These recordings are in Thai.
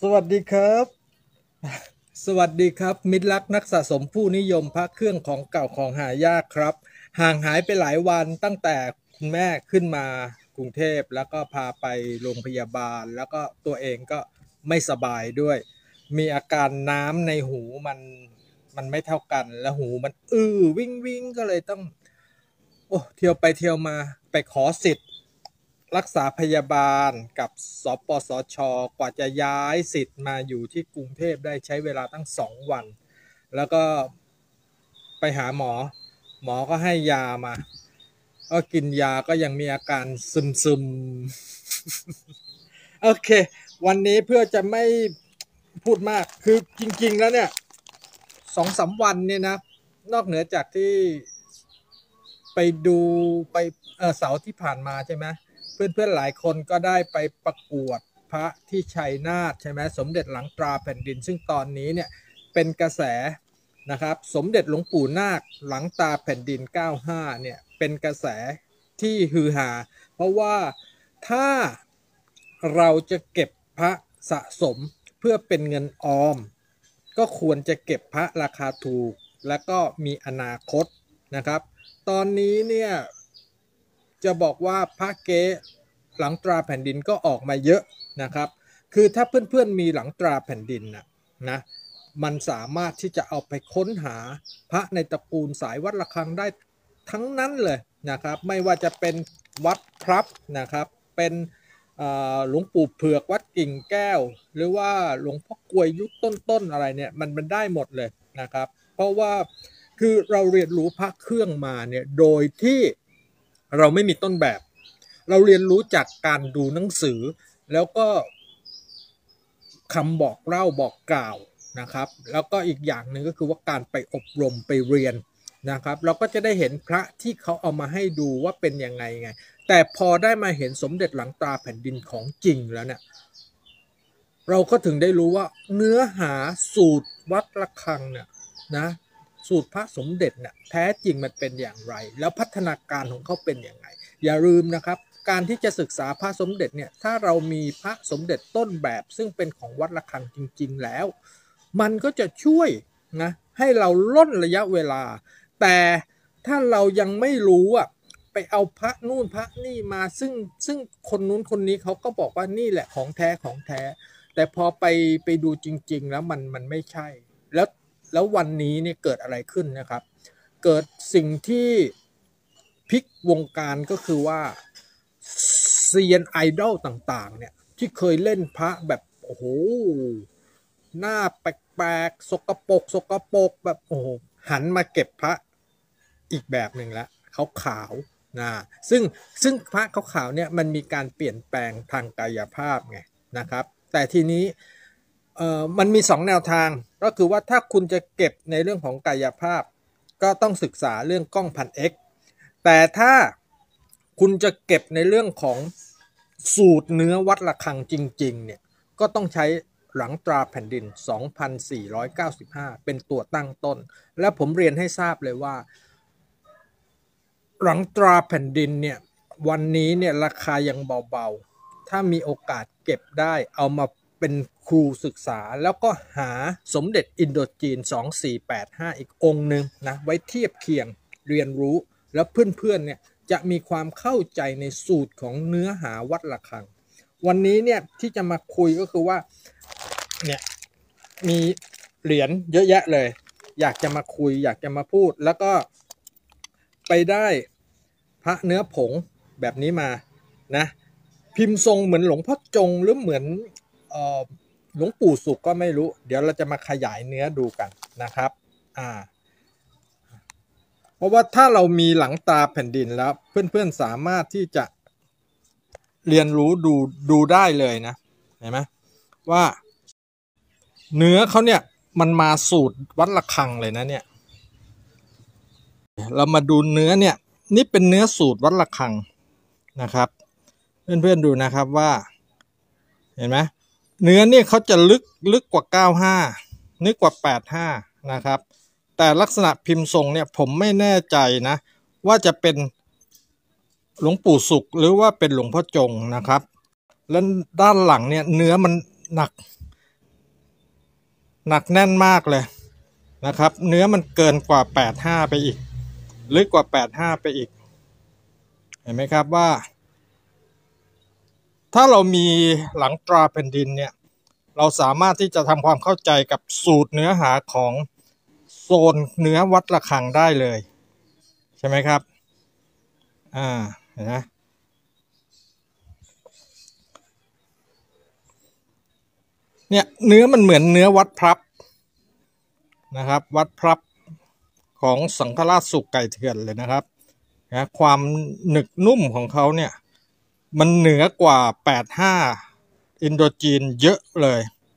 สวัสดีครับสวัสดีครับมิตรรักนักสะสมผู้นิยมพระเครื่องของเก่าของหายากครับห่างหายไปหลายวันตั้งแต่คุณแม่ขึ้นมากรุงเทพแล้วก็พาไปโรงพยาบาลแล้วก็ตัวเองก็ไม่สบายด้วยมีอาการน้ำในหูมันไม่เท่ากันแล้วหูมันวิ่งวิ่งก็เลยต้องโอ้เที่ยวไปเที่ยวมาไปขอสิทธิ์ รักษาพยาบาลกับสปสชกว่าจะย้ายสิทธิ์มาอยู่ที่กรุงเทพได้ใช้เวลาตั้ง2 วันแล้วก็ไปหาหมอหมอก็ให้ยามาก็กินยาก็ยังมีอาการซึมโอเควันนี้เพื่อจะไม่พูดมากคือจริงๆแล้วเนี่ย2-3 วันเนี่ยนะนอกเหนือจากที่ไปดูไปเสาร์ที่ผ่านมาใช่ไหม เพื่อนๆหลายคนก็ได้ไปประกวดพระที่ชัยนาทใช่ไหมสมเด็จหลังตราแผ่นดินซึ่งตอนนี้เนี่ยเป็นกระแสนะครับสมเด็จหลวงปู่นาคหลังตราแผ่นดิน95เนี่ยเป็นกระแสที่ฮือฮาเพราะว่าถ้าเราจะเก็บพระสะสมเพื่อเป็นเงินออมก็ควรจะเก็บพระราคาถูกและก็มีอนาคตนะครับตอนนี้เนี่ยจะบอกว่าพระเก๊หลังตราแผ่นดินก็ออกมาเยอะนะครับคือถ้าเพื่อนๆมีหลังตราแผ่นดินนะมันสามารถที่จะเอาไปค้นหาพระในตระกูลสายวัดระฆังได้ทั้งนั้นเลยนะครับไม่ว่าจะเป็นวัดพลับนะครับเป็นหลวงปู่เผือกวัดกิ่งแก้วหรือว่าหลวงพ่อกลวยยุคต้นๆอะไรเนี่ยมันได้หมดเลยนะครับเพราะว่าคือเราเรียนรู้พระเครื่องมาเนี่ยโดยที่เราไม่มีต้นแบบเราเรียนรู้จากการดูหนังสือแล้วก็คำบอกเล่าบอกกล่าวนะครับแล้วก็อีกอย่างหนึ่งก็คือว่าการไปอบรมไปเรียนนะครับเราก็จะได้เห็นพระที่เขาเอามาให้ดูว่าเป็นยังไงแต่พอได้มาเห็นสมเด็จหลังตราแผ่นดินของจริงแล้วเนี่ยเราก็ถึงได้รู้ว่าเนื้อหาสูตรวัดระฆังเนี่ยนะสูตรพระสมเด็จเนี่ยแท้จริงมันเป็นอย่างไรแล้วพัฒนาการของเขาเป็นอย่างไรอย่าลืมนะครับการที่จะศึกษาพระสมเด็จเนี่ยถ้าเรามีพระสมเด็จต้นแบบซึ่งเป็นของวัดระฆังจริงๆแล้วมันก็จะช่วยนะให้เราล่นระยะเวลาแต่ถ้าเรายังไม่รู้อ่ะไปเอาพระนู่นพระนี่มาซึ่งคนนู้นคนนี้เขาก็บอกว่านี่แหละของแท้ของแท้แต่พอไปดูจริงๆแล้วมันไม่ใช่แล้ววันนี้เนี่ยเกิดอะไรขึ้นนะครับเกิดสิ่งที่พลิกวงการก็คือว่าเซียนไอดอลต่างๆเนี่ยที่เคยเล่นพระแบบโอ้โหหน้าแปลกๆสกปรกแบบโอ้โหหันมาเก็บพระอีกแบบหนึ่งแล้วขาวๆนะซึ่งพระขาวๆเนี่ยมันมีการเปลี่ยนแปลงทางกายภาพไงนะครับแต่ทีนี้มันมี2แนวทางก็คือว่าถ้าคุณจะเก็บในเรื่องของกายภาพก็ต้องศึกษาเรื่องกล้องพัน X แต่ถ้าคุณจะเก็บในเรื่องของสูตรเนื้อวัดระฆังจริงๆเนี่ยก็ต้องใช้หลังตราแผ่นดิน 2,495 เป็นตัวตั้งต้นและผมเรียนให้ทราบเลยว่าหลังตราแผ่นดินเนี่ยวันนี้เนี่ยราคายังเบาๆถ้ามีโอกาสเก็บได้เอามาเป็นครูศึกษาแล้วก็หาสมเด็จอินโดจีน2485อีกองค์หนึ่งนะไว้เทียบเคียงเรียนรู้แล้วเพื่อนๆเนี่ยจะมีความเข้าใจในสูตรของเนื้อหาวัดระฆังวันนี้เนี่ยที่จะมาคุยก็คือว่าเนี่ยมีเหรียญเยอะแยะเลยอยากจะมาคุยอยากจะมาพูดแล้วก็ไปได้พระเนื้อผงแบบนี้มานะพิมพ์ทรงเหมือนหลวงพ่อจงหรือเหมือนหลวงปู่สุขก็ไม่รู้เดี๋ยวเราจะมาขยายเนื้อดูกันนะครับเพราะว่าถ้าเรามีหลังตาแผ่นดินแล้วเพื่อนๆสามารถที่จะเรียนรู้ดูได้เลยนะเห็นไหมว่าเนื้อเขาเนี่ยมันมาสูตรวัดระฆังเลยนะเนี่ยเรามาดูเนื้อเนี่ยนี่เป็นเนื้อสูตรวัดระฆังนะครับเพื่อนๆดูนะครับว่าเห็นไหมเนื้อเนี่ยเขาจะลึกกว่า95นึกกว่า85นะครับแต่ลักษณะพิมพ์ทรงเนี่ยผมไม่แน่ใจนะว่าจะเป็นหลวงปู่สุขหรือว่าเป็นหลวงพ่อจงนะครับแล้วด้านหลังเนี่ยเนื้อมันหนักหนักแน่นมากเลยนะครับเนื้อมันเกินกว่า85ไปอีกลึกกว่า85ไปอีกเห็นไหมครับว่าถ้าเรามีหลังตราแผ่นดินเนี่ยเราสามารถที่จะทำความเข้าใจกับสูตรเนื้อหาของโซนเนื้อวัดระฆังได้เลยใช่ไหมครับเห็นไหมเนี่ยเนื้อมันเหมือนเนื้อวัดพลับนะครับวัดพลับของสังฆราชสุกไก่เถื่อนเลยนะครับนะความหนึบนุ่มของเขาเนี่ยมันเหนือกว่า85อินโดจีนเยอะเลย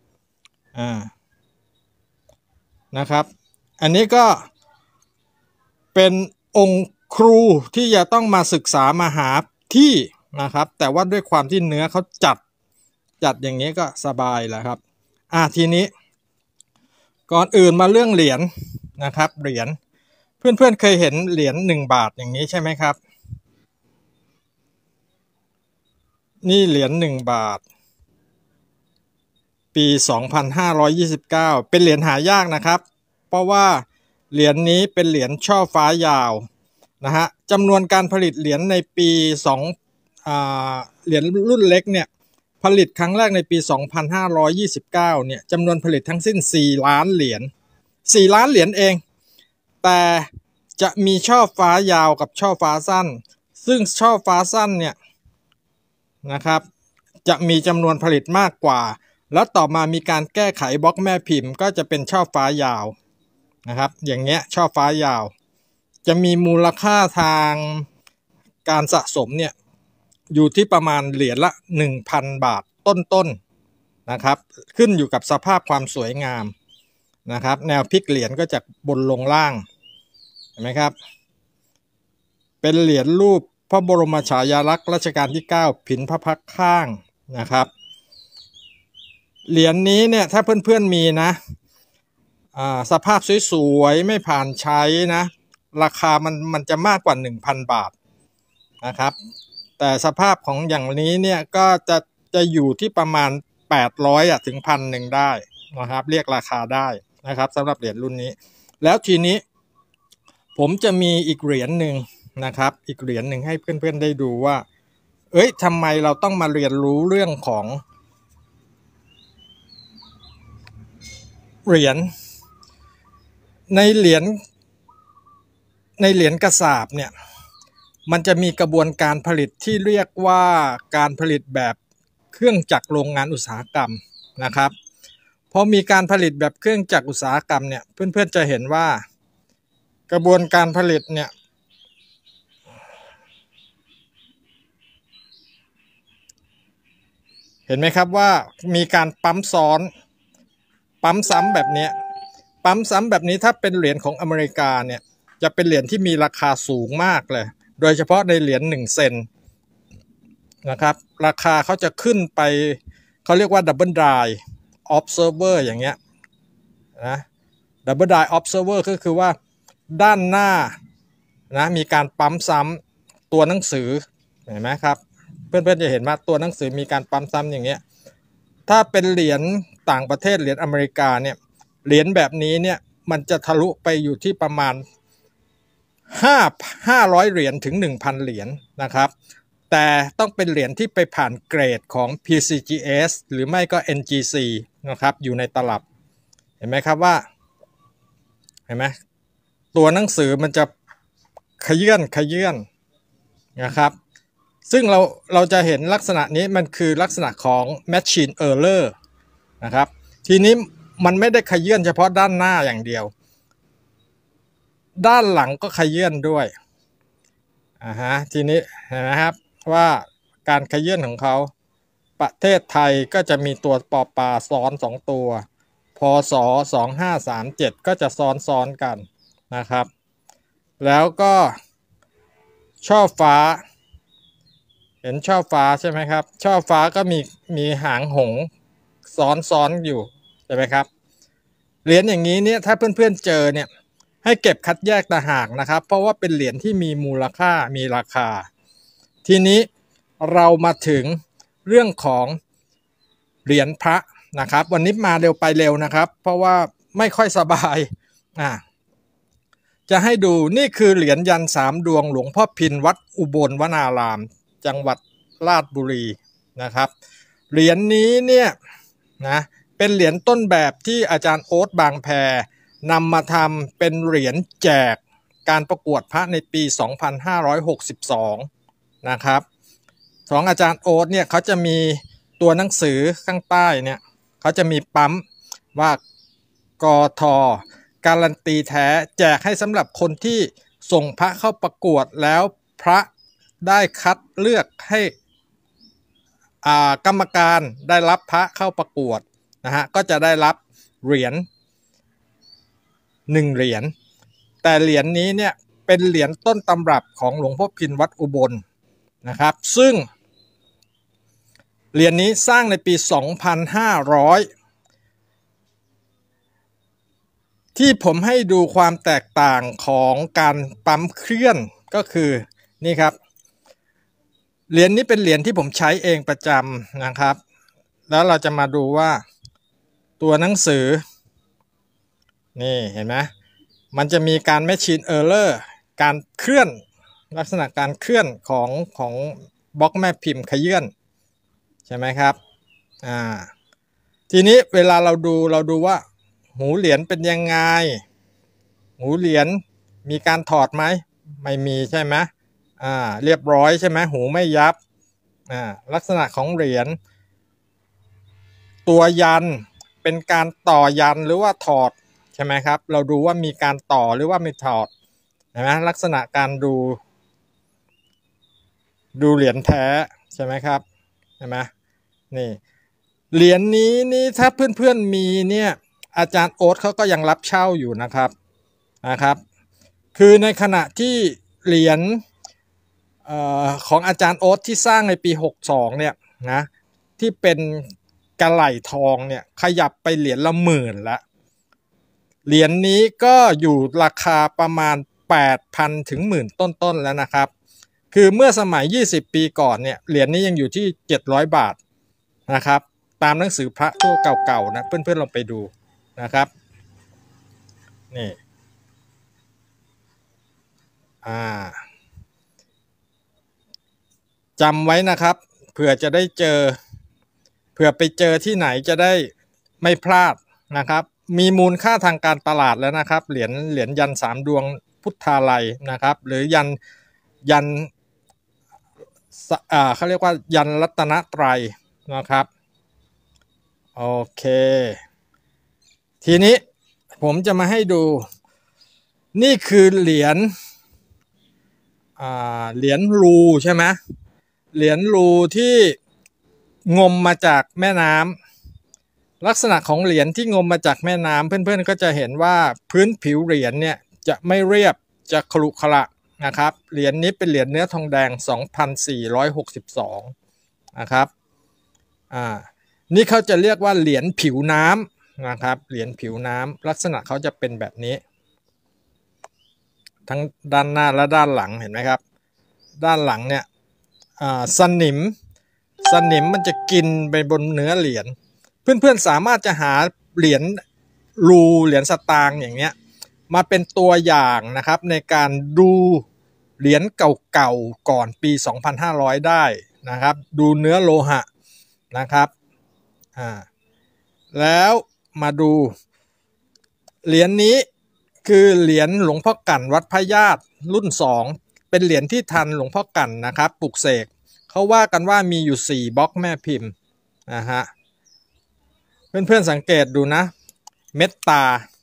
นะครับอันนี้ก็เป็นองค์ครูที่จะต้องมาศึกษามาหาที่นะครับแต่ว่าด้วยความที่เนื้อเขาจัดอย่างนี้ก็สบายแล้วครับทีนี้ก่อนอื่นมาเรื่องเหรียญนะครับเหรียญเพื่อนๆเคยเห็นเหรียญ1 บาทอย่างนี้ใช่ไหมครับนี่เหรียญ1 บาทปี2529เป็นเหรียญหายากนะครับเพราะว่าเหรียญนี้เป็นเหรียญช่อฟ้ายาวนะฮะจำนวนการผลิตเหรียญในปีเหรียญรุ่นเล็กเนี่ยผลิตครั้งแรกในปี2529เนี่ยจำนวนผลิตทั้งสิ้น4 ล้านเหรียญ4 ล้านเหรียญเองแต่จะมีช่อฟ้ายาวกับช่อฟ้าสั้นซึ่งช่อฟ้าสั้นเนี่ยนะครับจะมีจำนวนผลิตมากกว่าแล้วต่อมามีการแก้ไขบล็อกแม่พิมพ์ก็จะเป็นช่อฟ้ายาวนะครับอย่างเงี้ยช่อฟ้ายาวจะมีมูลค่าทางการสะสมเนี่ยอยู่ที่ประมาณเหรียญละ 1,000 บาทต้นๆนะครับขึ้นอยู่กับสภาพความสวยงามนะครับแนวพลิกเหรียญก็จากบนลงล่างเห็นไหมครับเป็นเหรียญรูปพระบรมฉายาลักษณ์รัชกาลที่9ผินพระพักตร์ข้างนะครับเหรียญนี้เนี่ยถ้าเพื่อนๆมีนะสภาพสวยๆไม่ผ่านใช้นะราคามันจะมากกว่า 1,000 บาทนะครับแต่สภาพของอย่างนี้เนี่ยก็จะอยู่ที่ประมาณ800ถึง1,000ได้นะครับเรียกราคาได้นะครับสำหรับเหรียญรุ่นนี้แล้วทีนี้ผมจะมีอีกเหรียญหนึ่งนะครับอีกเหรียญหนึ่งให้เพื่อนๆได้ดูว่าทำไมเราต้องมาเรียนรู้เรื่องของเหรียญในเหรียญกระสาบเนี่ยมันจะมีกระบวนการผลิตที่เรียกว่าการผลิตแบบเครื่องจักรโรงงานอุตสาหกรรมนะครับพอมีการผลิตแบบเครื่องจักรอุตสาหกรรมเนี่ยเพื่อนๆจะเห็นว่ากระบวนการผลิตเนี่ยเห็นไหมครับว่ามีการปั๊มซ้อนปั๊มซ้ำแบบนี้ปั๊มซ้ำแบบนี้ถ้าเป็นเหรียญของอเมริกาเนี่ยจะเป็นเหรียญที่มีราคาสูงมากเลยโดยเฉพาะในเหรียญ1 เซนนะครับราคาเขาจะขึ้นไปเขาเรียกว่า Double Die Observer อย่างเงี้ยนะ Double Die Observer ก็คือว่าด้านหน้านะมีการปั๊มซ้ำตัวหนังสือเห็นไหมครับเพื่อนๆจะเห็นว่าตัวหนังสือมีการปั๊มซ้ำอย่างเงี้ยถ้าเป็นเหรียญต่างประเทศเหรียญอเมริกาเนี่ยเหรียญแบบนี้เนี่ยมันจะทะลุไปอยู่ที่ประมาณ500 เหรียญถึง 1,000 เหรียญนะครับแต่ต้องเป็นเหรียญที่ไปผ่านเกรดของ PCGS หรือไม่ก็ NGC นะครับอยู่ในตลับเห็นไหมครับว่าเห็นไหมตัวหนังสือมันจะขยื่นนะครับซึ่งเราจะเห็นลักษณะนี้มันคือลักษณะของ Machine Error นะครับทีนี้มันไม่ได้ขยื่นเฉพาะด้านหน้าอย่างเดียวด้านหลังก็ขยื่นด้วยทีนี้เห็นไหมครับว่าการขยื่นของเขาประเทศไทยก็จะมีตัวปอปลาซ้อน2 ตัวพศ2537ก็จะซ้อนกันนะครับแล้วก็ช่อฟ้าเห็นช่อฟ้าใช่ไหมครับช่อฟ้าก็มีหางหงซ้อนอยู่ใช่ไหมครับเหรียญอย่างนี้เนี่ยถ้าเพื่อนๆเจอเนี่ยให้เก็บคัดแยกต่างหากนะครับเพราะว่าเป็นเหรียญที่มีมูลค่ามีราคาทีนี้เรามาถึงเรื่องของเหรียญพระนะครับวันนี้มาเร็วไปเร็วนะครับเพราะว่าไม่ค่อยสบายจะให้ดูนี่คือเหรียญยัน3 ดวงหลวงพ่อพินวัดอุบลวนารามจังหวัดราชบุรีนะครับเหรียญนี้เนี่ยนะเป็นเหรียญต้นแบบที่อาจารย์โอ๊ตบางแพนำมาทำเป็นเหรียญแจกการประกวดพระในปี 2562 นะครับของอาจารย์โอ๊ตเนี่ยเขาจะมีตัวหนังสือข้างใต้เนี่ยเขาจะมีปั๊มว่ากทการันตีแท้แจกให้สำหรับคนที่ส่งพระเข้าประกวดแล้วพระได้คัดเลือกให้กรรมการได้รับพระเข้าประกวดนะฮะก็จะได้รับเหรียญ1 เหรียญแต่เหรียญนี้เนี่ยเป็นเหรียญต้นตำรับของหลวงพ่อพินวัดอุบลนะครับซึ่งเหรียญนี้สร้างในปี 2500ที่ผมให้ดูความแตกต่างของการปั๊มเคลื่อนก็คือนี่ครับเหรียญนี้เป็นเหรียญที่ผมใช้เองประจำนะครับแล้วเราจะมาดูว่าตัวหนังสือนี่เห็นไหมมันจะมีการ Machine Error การเคลื่อนลักษณะการเคลื่อนของบล็อกแม่พิมพ์ขยื่นใช่ไหมครับทีนี้เวลาเราดูว่าหูเหรียญเป็นยังไงหูเหรียญมีการถอดไหมไม่มีใช่ไหมเรียบร้อยใช่ไหมหูไม่ยับลักษณะของเหรียญตัวยันเป็นการต่อยันหรือว่าถอดใช่ไหมครับเราดูว่ามีการต่อหรือว่าไม่ถอดเห็นไหมลักษณะการดูเหรียญแท้ใช่ไหมครับเห็นไหมนี่เหรียญนี้นี่ถ้าเพื่อนๆมีเนี่ยอาจารย์โอ๊ตเขาก็ยังรับเช่าอยู่นะครับคือในขณะที่เหรียญของอาจารย์โอ๊ตที่สร้างในปี 62เนี่ยนะที่เป็นกระไหล่ทองเนี่ยขยับไปเหรียญละ10,000ละเหรียญนี้ก็อยู่ราคาประมาณ 8,000 ถึง 10,000 ต้นๆแล้วนะครับคือเมื่อสมัย20 ปีก่อนเนี่ยเหรียญนี้ยังอยู่ที่700 บาทนะครับตามหนังสือพระทั่วเก่าๆนะเพื่อนๆลองไปดูนะครับนี่จำไว้นะครับเผื่อจะได้เจอเผื่อไปเจอที่ไหนจะได้ไม่พลาดนะครับมีมูลค่าทางการตลาดแล้วนะครับเหรียญยัน3 ดวงพุทธาลัยนะครับหรือยันเขาเรียกว่ายันรัตนตรัยนะครับโอเคทีนี้ผมจะมาให้ดูนี่คือเหรียญรูใช่ไหมเหรียญรูที่งมมาจากแม่น้ำลักษณะของเหรียญที่งมมาจากแม่น้ำเพื่อนๆก็จะเห็นว่าพื้นผิวเหรียญเนี่ยจะไม่เรียบจะขรุขระนะครับเหรียญนี้เป็นเหรียญเนื้อทองแดง 2,462 นะครับนี่เขาจะเรียกว่าเหรียญผิวน้ำนะครับเหรียญผิวน้ำลักษณะเขาจะเป็นแบบนี้ทั้งด้านหน้าและด้านหลังเห็นไหมครับด้านหลังเนี่ยสนิมมันจะกินไปบนเนื้อเหรียญเพื่อนๆสามารถจะหาเหรียญรูเหรียญสตางค์อย่างเงี้ยมาเป็นตัวอย่างนะครับในการดูเหรียญเก่าๆก่อนปี 2,500 ได้นะครับดูเนื้อโลหะนะครับแล้วมาดูเหรียญนี้คือเหรียญหลวงพ่อกั่นวัดพระญาติรุ่น2เป็นเหรียญที่ทันหลวงพ่อกั่นนะครับปลุกเสกเขาว่ากันว่ามีอยู่4 บล็อกแม่พิมพ์นะฮะเพื่อนๆสังเกตดูนะเม็ดตา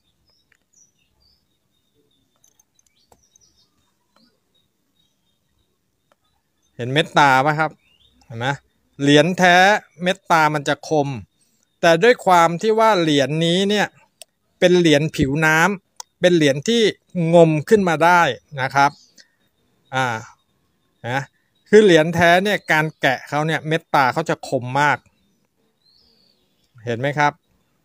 เห็นเม็ดตาป่ะครับเห็นไหมเหรียญแท้เม็ดตามันจะคมแต่ด้วยความที่ว่าเหรียญนี้เนี่ยเป็นเหรียญผิวน้ำเป็นเหรียญที่งมขึ้นมาได้นะครับนะคือเหรียญแท้เนี่ยการแกะเขาเนี่ยเม็ดตาเขาจะคมมากเห็นไหมครับ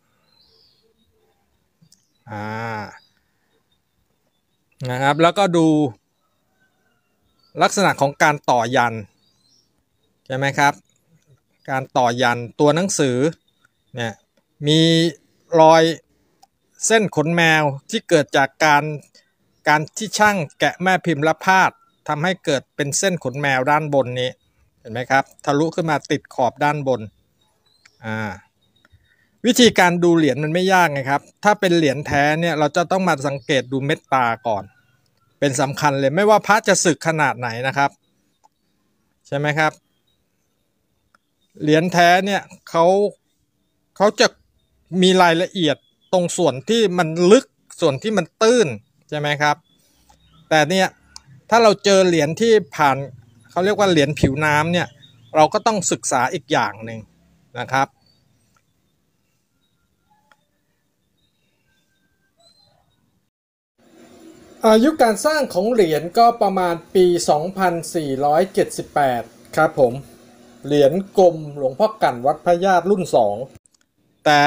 นะครับแล้วก็ดูลักษณะของการต่อยันใช่ไหมครับการต่อยันตัวหนังสือเนี่ยมีรอยเส้นขนแมวที่เกิดจากการที่ช่างแกะแม่พิมพ์และพาดทำให้เกิดเป็นเส้นขนแมวด้านบนนี้เห็นไหมครับทะลุขึ้นมาติดขอบด้านบนวิธีการดูเหรียญมันไม่ยากไงครับถ้าเป็นเหรียญแท้เนี่ยเราจะต้องมาสังเกตดูเม็ดตาก่อนเป็นสำคัญเลยไม่ว่าพระจะสึกขนาดไหนนะครับใช่ไหมครับเหรียญแท้เนี่ยเขาจะมีรายละเอียดตรงส่วนที่มันลึกส่วนที่มันตื้นใช่ไหมครับแต่เนี่ยถ้าเราเจอเหรียญที่ผ่านเขาเรียกว่าเหรียญผิวน้ำเนี่ยเราก็ต้องศึกษาอีกอย่างหนึ่งนะครับอายุการสร้างของเหรียญก็ประมาณปี 2478 ครับผมเหรียญกลมหลวงพ่อกั่นวัดพระญาติรุ่น 2แต่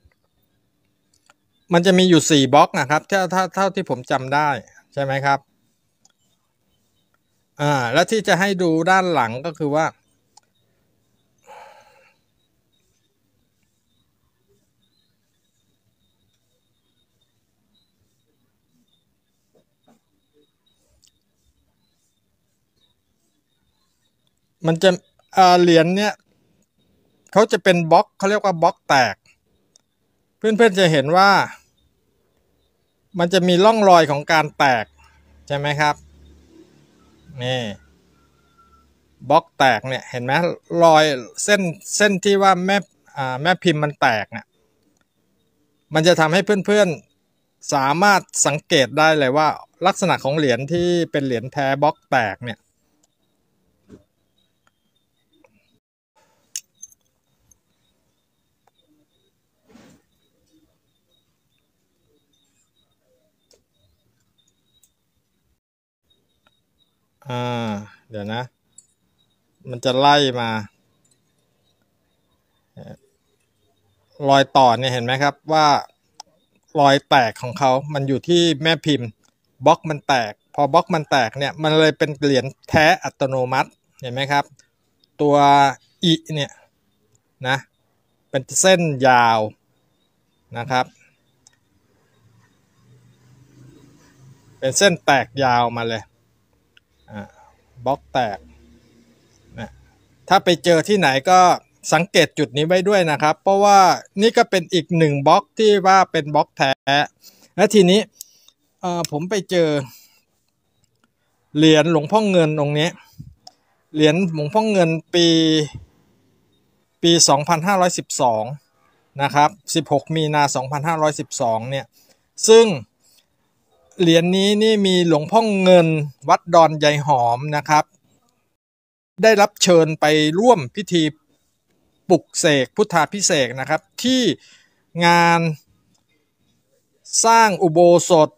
มันจะมีอยู่4บล็อกนะครับเท่าที่ผมจำได้ใช่ไหมครับแล้วที่จะให้ดูด้านหลังก็คือว่ามันจะเหรียญเนี่ยเขาจะเป็นบล็อกเขาเรียกว่าบล็อกแตกเพื่อนๆจะเห็นว่ามันจะมีร่องรอยของการแตกใช่ไหมครับนี่บล็อกแตกเนี่ยเห็นไหมรอยเส้นที่ว่าแม่พิมพ์มันแตกเนี่ยมันจะทำให้เพื่อนๆสามารถสังเกตได้เลยว่าลักษณะของเหรียญที่เป็นเหรียญแท้บล็อกแตกเนี่ยเดี๋ยวนะมันจะไล่มารอยต่อเนี่ยเห็นไหมครับว่ารอยแตกของเขามันอยู่ที่แม่พิมพ์บล็อกมันแตกพอบล็อกมันแตกเนี่ยมันเลยเป็นเหรียญแท้อัตโนมัติเห็นไหมครับตัวอีเนี่ยนะเป็นเส้นยาวนะครับเป็นเส้นแตกยาวมาเลยบล็อกแตกนะถ้าไปเจอที่ไหนก็สังเกตจุดนี้ไว้ด้วยนะครับเพราะว่านี่ก็เป็นอีกหนึ่งบล็อกที่ว่าเป็นบล็อกแท้และทีนี้ผมไปเจอเหรียญหลวงพ่อเงินองค์นี้เหรียญหลวงพ่อเงินปี 2512 นะครับ16 มีนา 2512 เนี่ยซึ่งเหรียญนี้นี่มีหลวงพ่อเงินวัดดอนยายหอมนะครับได้รับเชิญไปร่วมพิธีปลุกเสกพุทธาภิเษกนะครับที่งานสร้างอุโบสถ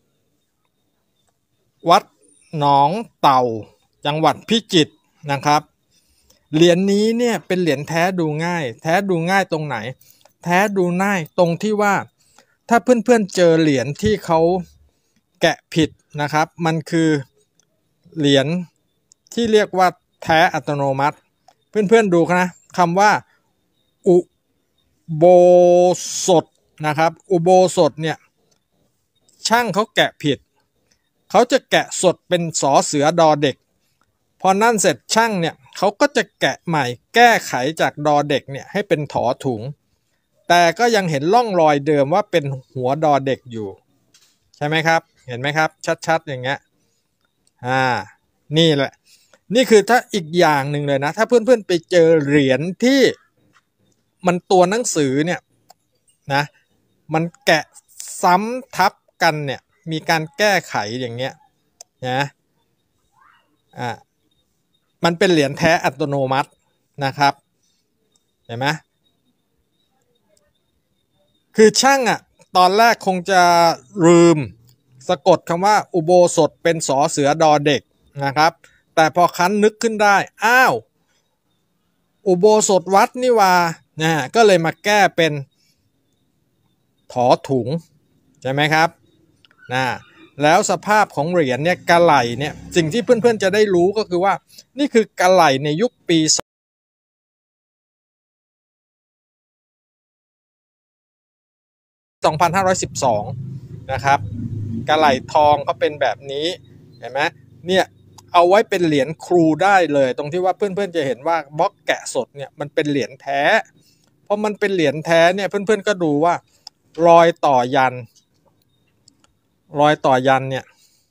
วัดหนองเต่าจังหวัดพิจิตรนะครับเหรียญนี้เนี่ยเป็นเหรียญแท้ดูง่ายแท้ดูง่ายตรงไหนแท้ดูง่ายตรงที่ว่าถ้าเพื่อนๆเจอเหรียญที่เขาแกะผิดนะครับมันคือเหรียญที่เรียกว่าแท้อัตโนมัติเพื่อนๆดูนะคำว่าอุโบสถนะครับอุโบสถเนี่ยช่างเขาแกะผิดเขาจะแกะสดเป็นสอเสือดอเด็กพอนั่นเสร็จช่างเนี่ยเขาก็จะแกะใหม่แก้ไขจากดอเด็กเนี่ยให้เป็นถอถุงแต่ก็ยังเห็นร่องรอยเดิมว่าเป็นหัวดอเด็กอยู่ใช่ไหมครับเห็นไหมครับชัดๆอย่างเงี้ยนี่แหละนี่คือถ้าอีกอย่างหนึ่งเลยนะถ้าเพื่อนๆไปเจอเหรียญที่มันตัวหนังสือเนี่ยนะมันแกะซ้ำทับกันเนี่ยมีการแก้ไขอย่างเงี้ยนะมันเป็นเหรียญแท้อัตโนมัตินะครับเห็นไหมคือช่างตอนแรกคงจะลืมสะกดคำว่าอุโบสถเป็นสอเสือดอเด็กนะครับแต่พอคั้นนึกขึ้นได้อ้าวอุโบสถวัดนี่ว่าก็เลยมาแก้เป็นถอถุงใช่ไหมครับแล้วสภาพของเหรียญเนี่ยกะไหล่เนี่ยสิ่งที่เพื่อนๆจะได้รู้ก็คือว่านี่คือกะไหล่ในยุคปี 2512นะครับกระไหล่ทองเขาเป็นแบบนี้เห็นไหมเนี่ยเอาไว้เป็นเหรียญครูได้เลยตรงที่ว่าเพื่อนๆจะเห็นว่าบล็อกแกะสดเนี่ยมันเป็นเหรียญแท้พอมันเป็นเหรียญแท้เนี่ยเพื่อนๆก็ดูว่ารอยต่อยันเนี่ย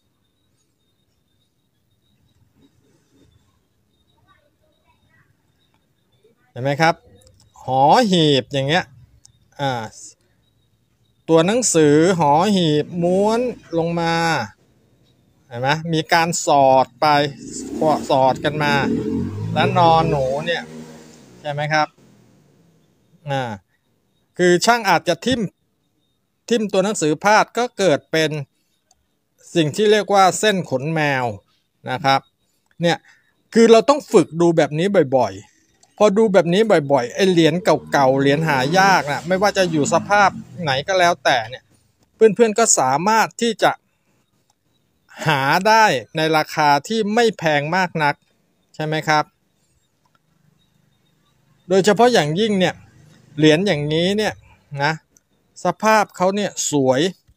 เห็นไหมครับหอหีบอย่างเงี้ยตัวหนังสือหอหีบม้วนลงมาเห็นไหมมีการสอดไปสอดกันมาแล้วนอนหนูเนี่ยใช่ไหมครับคือช่างอาจจะทิ่มตัวหนังสือพลาดก็เกิดเป็นสิ่งที่เรียกว่าเส้นขนแมวนะครับเนี่ยคือเราต้องฝึกดูแบบนี้บ่อยๆพอดูแบบนี้บ่อยๆไอเหรียญเก่าๆเหรียญหายากนะไม่ว่าจะอยู่สภาพไหนก็แล้วแต่เนี่ยเพื่อนๆก็สามารถที่จะหาได้ในราคาที่ไม่แพงมากนักใช่ไหมครับโดยเฉพาะอย่างยิ่งเนี่ยเหรียญอย่างนี้เนี่ยนะสภาพเขาเนี่ยสวย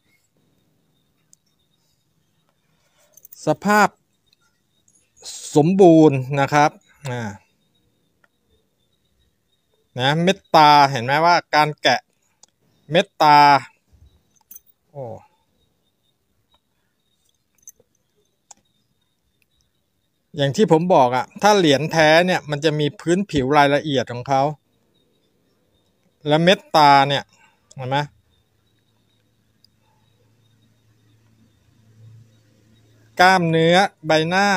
สภาพสมบูรณ์นะครับนะเม็ดตาเห็นไหมว่าการแกะเม็ดตาอย่างที่ผมบอกถ้าเหรียญแท้เนี่ยมันจะมีพื้นผิวรายละเอียดของเขาและเม็ดตาเนี่ยเห็นไหมกล้ามเนื้อใบหน้า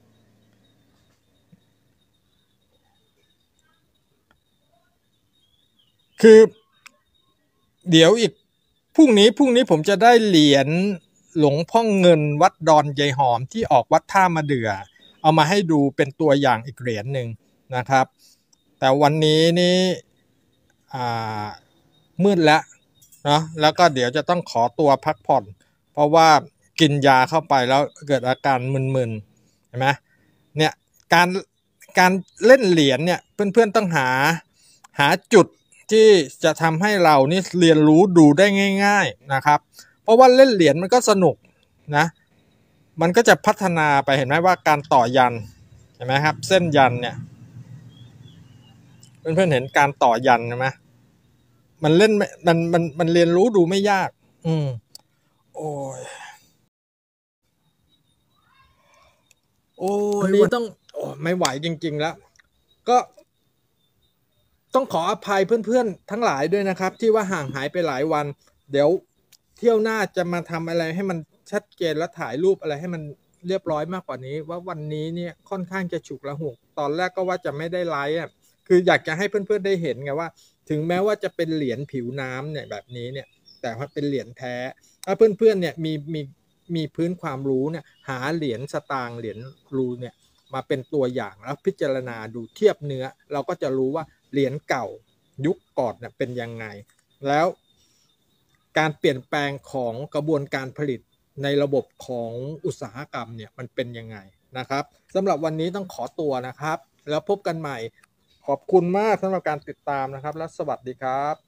คือเดี๋ยวอีกพรุ่งนี้ผมจะได้เหรียญหลวงพ่อเงินวัดดอนยายหอมที่ออกวัดท่ามะเดื่อเอามาให้ดูเป็นตัวอย่างอีกเหรียญหนึ่งนะครับแต่วันนี้นี่มืดแล้วเนาะแล้วก็เดี๋ยวจะต้องขอตัวพักผ่อนเพราะว่ากินยาเข้าไปแล้วเกิดอาการมึนๆเห็นไหมเนี่ยการเล่นเหรียญเนี่ยเพื่อนๆต้องหาจุดที่จะทำให้เรานี่เรียนรู้ดูได้ง่ายๆนะครับเพราะว่าเล่นเหรียญมันก็สนุกนะมันก็จะพัฒนาไปเห็นไหมว่าการต่อยันเห็นไหมครับเส้นยันเนี่ยเพื่อนๆเห็นการต่อยันไหมมันเล่นมันเรียนรู้ดูไม่ยากโอ้ยวันนี้ต้องไม่ไหวจริงๆแล้วก็ต้องขออภัยเพื่อนๆทั้งหลายด้วยนะครับที่ว่าห่างหายไปหลายวันเดี๋ยวเที่ยวหน้าจะมาทำอะไรให้มันชัดเจนและถ่ายรูปอะไรให้มันเรียบร้อยมากกว่านี้ว่าวันนี้เนี่ยค่อนข้างจะฉุกละหุกตอนแรกก็ว่าจะไม่ได้ไลฟ์คืออยากจะให้เพื่อนๆได้เห็นไงว่าถึงแม้ว่าจะเป็นเหรียญผิวน้ำเนี่ยแบบนี้เนี่ยแต่ว่าเป็นเหรียญแท้ถ้าเพื่อนๆเนี่ยมีพื้นความรู้เนี่ยหาเหรียญสตางค์เหรียญรูเนี่ยมาเป็นตัวอย่างแล้วพิจารณาดูเทียบเนื้อเราก็จะรู้ว่าเหรียญเก่ายุคก่อนเนี่ยเป็นยังไงแล้วการเปลี่ยนแปลงของกระบวนการผลิตในระบบของอุตสาหกรรมเนี่ยมันเป็นยังไงนะครับสำหรับวันนี้ต้องขอตัวนะครับแล้วพบกันใหม่ขอบคุณมากสำหรับการติดตามนะครับและสวัสดีครับ